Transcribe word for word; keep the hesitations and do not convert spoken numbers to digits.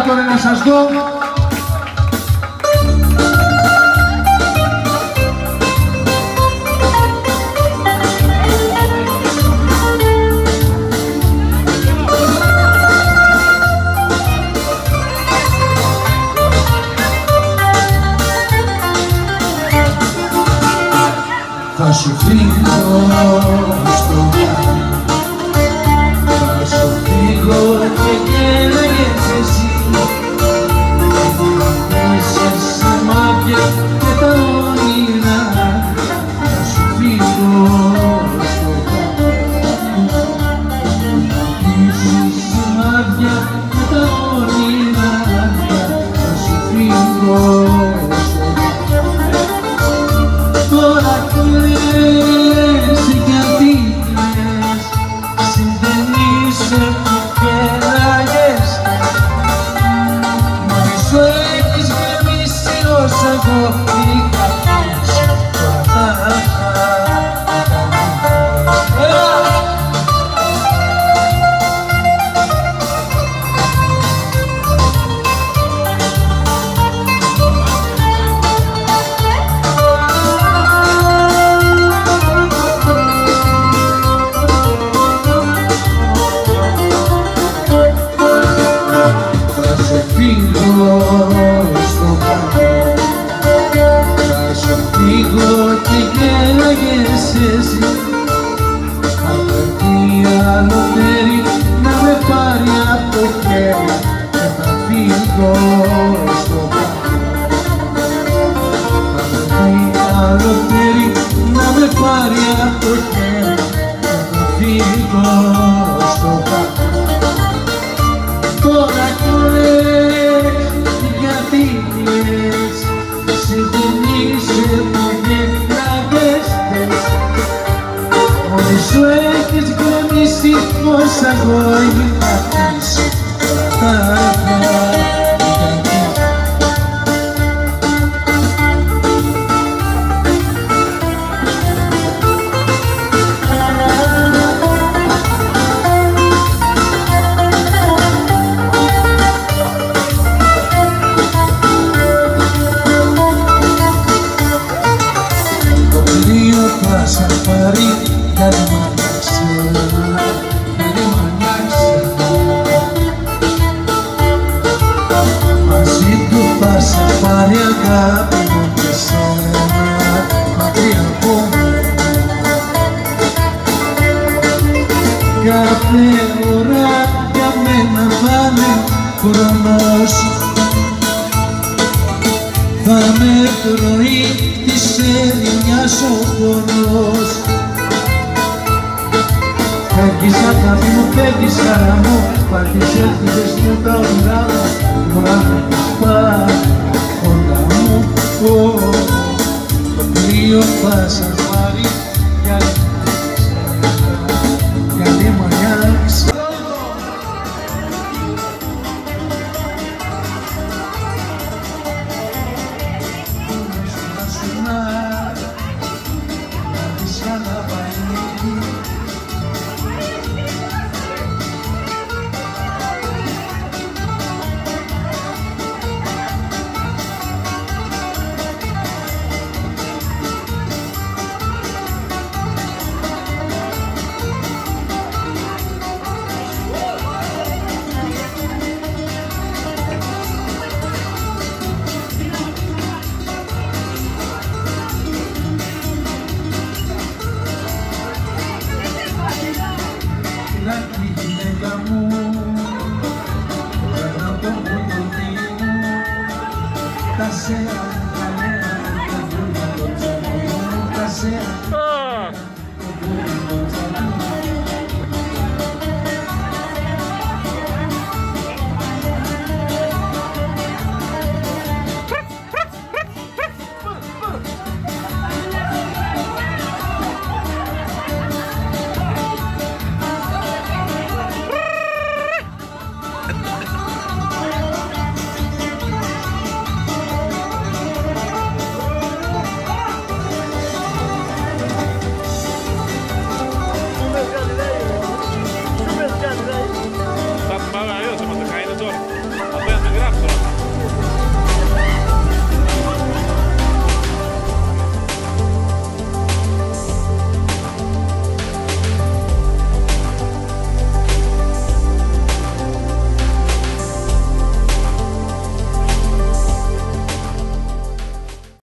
τώρα να σας δω. Θα σου φύγω στο βράδυ, θα σου φύγω και γέλαγες εσύ. Είσαι σε μάτια και τα όνειρα, θα σου φύγω στο βράδυ. Είσαι σε μάτια και τα όνειρα, θα σου φύγω. Τώρα κλαις γιατί κλαις, δεν είσαι που γέλαγες. Μόλι σου έχεις γεμίσει όσα εγώ είχα πείσει. Τώρα θα στο βράδυ, θα σου φύγω και γέλαγες εσύ. Αν βρεθεί άλλο μέρη να με πάρει απ' το χέρι και θα φύγω στο βράδυ. Αν βρεθεί άλλο μέρη να με πάρει απ' το χέρι και θα φύγω στο βράδυ. Τώρα κλαις γιατί κλαις, εσύ δεν είσαι που γέλαγες χθες. Μόλις σου έχεις γκρεμίσει όσα εγώ είχα πείσει. Θα πάρει γιατί μ' αλλάξε, γιατί μ' αλλάξε. Μαζί του θα σε πάρει αγάπη μου και σένα, μακριά από μένα. Κάθε ώρα για μένα θα είναι χρόνος, θα με τρώει της ερημιάς ο πόνος. Φεύγεις αγάπη μου, φεύγεις χαρά μου, πάλι τις έλθεις μου τα όνειρά μου. Μπορεί να έχεις πάρει όλα μου, το πλοίο θα σας